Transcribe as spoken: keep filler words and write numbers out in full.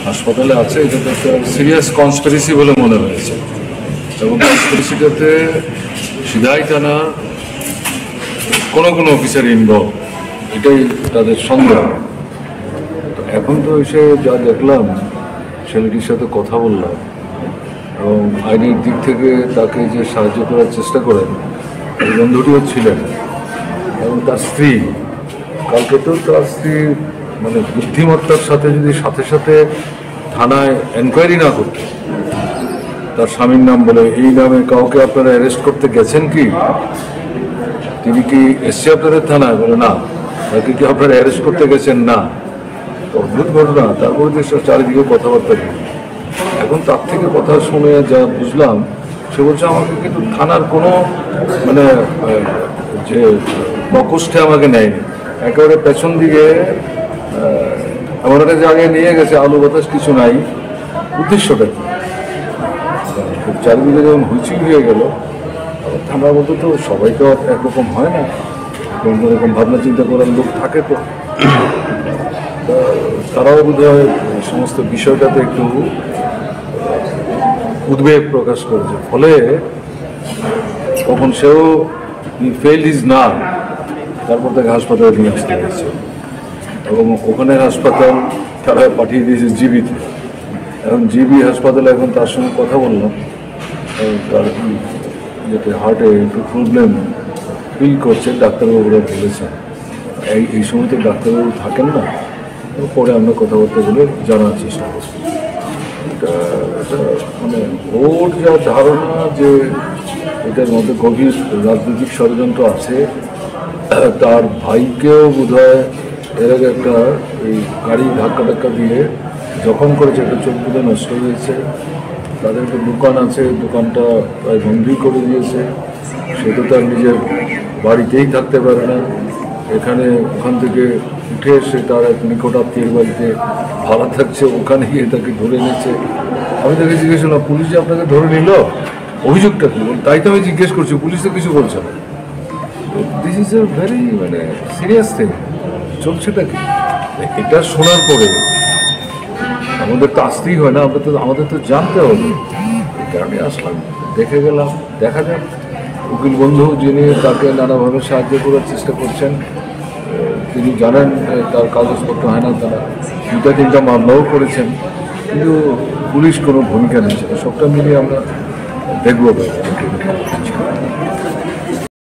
হাসপাতালে আছে, এটা তো একটা সিরিয়াস কনস্পিরেসি বলে মনে হয়েছে এবং কনস্পিরেসিটাতে সিধাই টানা কোনো কোনো অফিসার ইনভলভ, এটাই তাদের সন্দেহ। তো এখন তো এসে যা দেখলাম, ছেলেটির সাথে কথা বললাম এবং আইনের দিক থেকে তাকে যে সাহায্য করার চেষ্টা করেন এই বন্ধুটিও ছিলেন এবং তার স্ত্রী। কালকে তো তার স্ত্রী মানে বুদ্ধিমত্তার সাথে যদি সাথে সাথে থানায় এনকোয়ারি না করতে, তার স্বামীর নাম বলে এই নামে কাউকে আপনারা অ্যারেস্ট করতে গেছেন কি, তিনি কি এসছে আপনাদের থানায়, বলে না, তাকে কি আপনারা অ্যারেস্ট করতে গেছেন না। অদ্ভুত ঘটনা। তারপরে যে চারিদিকে কথাবার্তা নেই। এখন তার থেকে কথা শুনে যা বুঝলাম, সে বলছে আমাকে কিন্তু থানার কোনো মানে যে প্রকোষ্ঠে আমাকে নেয়নি, একেবারে পেছন দিকে এমন একটা জায়গায় নিয়ে গেছে, আলু বাতাস কিছু নাই। উদ্দেশ্যটা কি? চারিদিকে যখন হুইচিং হয়ে গেল, থানার মধ্যে তো সবাই তো একরকম হয় না, কোনো রকম ভাবনা চিন্তা করার লোক থাকে তো। তারাও বোধ হয় সমস্ত বিষয়টাতে একটু উদ্বেগ প্রকাশ করেছে, ফলে তখন সেও ফেল ইজ না, তারপর তাকে হাসপাতালে নিয়ে আসতে হয়েছে এবং ওখানে হাসপাতাল তারা পাঠিয়ে দিয়েছে জিবিতে। এখন জিবি হাসপাতালে এখন তার সঙ্গে কথা বললাম, তার যাতে হার্টে একটু প্রবলেম ফিল করছে, ডাক্তারবাবুরা বলেছেন। এই এই সময় তো ডাক্তারবাবু থাকেন না, পরে আমরা কথাবার্তা বলে জানার চেষ্টা করছি। এটা এটা মানে ওর যা ধারণা যে এটার মধ্যে গভীর রাজনৈতিক ষড়যন্ত্র আছে, তার ভাইকেও বোধ হয় এর আগে একটা এই গাড়ি ধাক্কা ধাক্কা দিয়ে জখম করেছে, একটা চোখ বোধহয় নষ্ট হয়েছে। তাদের একটা দোকান আছে, দোকানটা প্রায় বন্ধই করে দিয়েছে। সে তো তার নিজের বাড়িতেই থাকতে পারে না, এখানে ওখান থেকে উঠে এসে তার এক নিকটাত্মীয়ের বাড়িতে ভাড়া থাকছে, ওখানে গিয়ে তাকে ধরে নিয়েছে। আমি তাকে জিজ্ঞেস করলাম, পুলিশ যে আপনাকে ধরে নিল, অভিযোগটা কী? তাই তো আমি জিজ্ঞেস করছি, পুলিশ তো কিছু বলছে না। দিস ইজ এ ভেরি মানে সিরিয়াস থিং। চলছেটা কি? এটা শোনার পরে আমাদের তো আসতেই হয় না, আমরা তো আমাদের তো জানতে হবে। এই কারণে আসলাম, দেখে গেলাম, দেখা যাক। উকিল বন্ধু যিনি তাকে নানাভাবে সাহায্য করার চেষ্টা করছেন, তিনি জানেন তার কাগজপত্র হয় না, তারা দুটা তিনটা মামলাও করেছেন, কিন্তু পুলিশ কোনো ভূমিকা নিচ্ছে না। সবটা মিলিয়ে আমরা দেখবো।